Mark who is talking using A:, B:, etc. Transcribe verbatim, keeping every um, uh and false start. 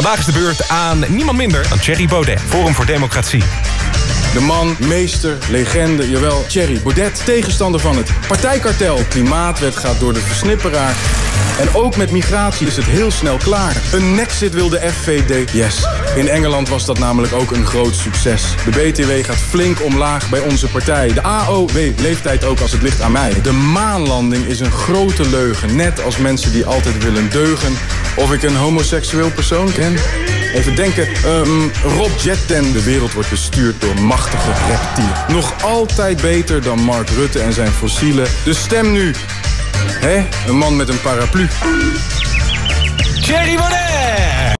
A: Vandaag is de beurt aan niemand minder dan Thierry Baudet, Forum voor Democratie.
B: De man, meester, legende, jawel, Thierry Baudet. Tegenstander van het partijkartel. De klimaatwet gaat door de versnipperaar. En ook met migratie is het heel snel klaar. Een nexit wil de F V D, yes. In Engeland was dat namelijk ook een groot succes. De B T W gaat flink omlaag bij onze partij. De A O W-leeftijd ook als het ligt aan mij. De maanlanding is een grote leugen. Net als mensen die altijd willen deugen. Of ik een homoseksueel persoon ken? Even denken, um, Rob Jetten. De wereld wordt bestuurd door machtige reptielen. Nog altijd beter dan Mark Rutte en zijn fossielen. Dus stem nu. Hé, een man met een paraplu.
A: Thierry Baudet!